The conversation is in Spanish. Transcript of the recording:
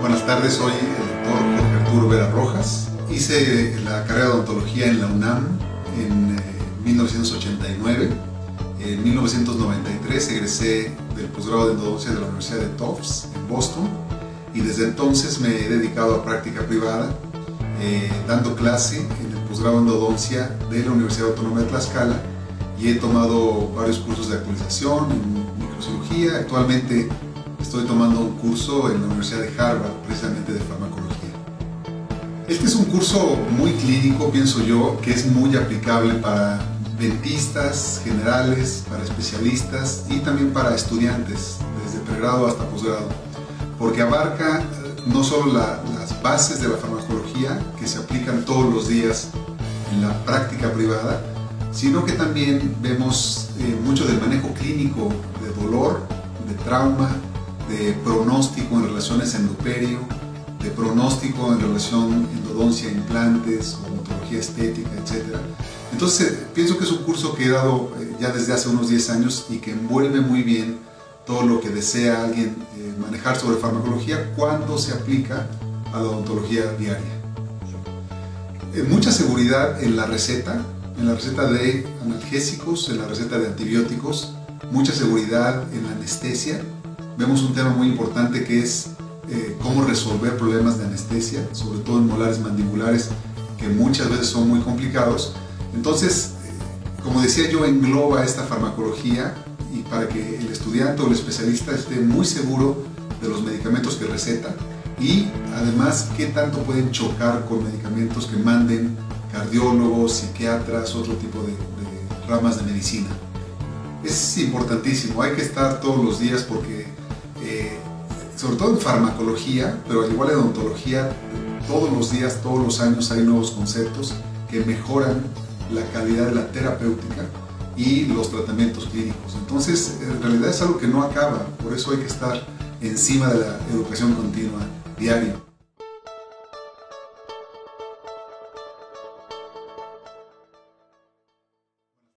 Buenas tardes, soy el doctor Jorge Arturo Vera Rojas. Hice la carrera de odontología en la UNAM en 1989. En 1993 egresé del posgrado de endodoncia de la Universidad de Tufts en Boston y desde entonces me he dedicado a práctica privada, dando clase en el posgrado de endodoncia de la Universidad Autónoma de Tlaxcala, y he tomado varios cursos de actualización en microcirugía. Actualmente estoy tomando un curso en la Universidad de Harvard, precisamente de farmacología. Este es un curso muy clínico, pienso yo, que es muy aplicable para dentistas generales, para especialistas y también para estudiantes, desde pregrado hasta posgrado, porque abarca no solo las bases de la farmacología que se aplican todos los días en la práctica privada, sino que también vemos mucho del manejo clínico de dolor, de trauma, de pronóstico en relaciones endoperio, de pronóstico en relación endodoncia, implantes, odontología estética, etc. Entonces pienso que es un curso que he dado ya desde hace unos 10 años y que envuelve muy bien todo lo que desea alguien manejar sobre farmacología cuando se aplica a la odontología diaria. Mucha seguridad en la receta de analgésicos, en la receta de antibióticos, mucha seguridad en la anestesia. Vemos un tema muy importante que es cómo resolver problemas de anestesia, sobre todo en molares mandibulares, que muchas veces son muy complicados. Entonces, como decía yo, engloba esta farmacología, y para que el estudiante o el especialista esté muy seguro de los medicamentos que receta y además qué tanto pueden chocar con medicamentos que manden cardiólogos, psiquiatras, otro tipo de ramas de medicina. Es importantísimo, hay que estar todos los días porque, sobre todo en farmacología, pero al igual en odontología, todos los días, todos los años hay nuevos conceptos que mejoran la calidad de la terapéutica y los tratamientos clínicos. Entonces, en realidad es algo que no acaba, por eso hay que estar encima de la educación continua diaria.